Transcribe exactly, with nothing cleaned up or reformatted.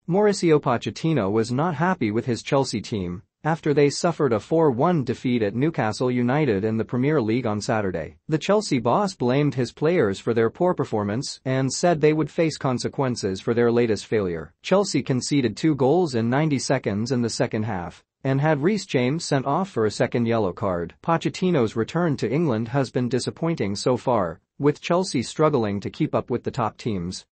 Mauricio Pochettino was not happy with his Chelsea team after they suffered a four one defeat at Newcastle United in the Premier League on Saturday. The Chelsea boss blamed his players for their poor performance and said they would face consequences for their latest failure. Chelsea conceded two goals in ninety seconds in the second half and had Reece James sent off for a second yellow card. Pochettino's return to England has been disappointing so far, with Chelsea struggling to keep up with the top teams.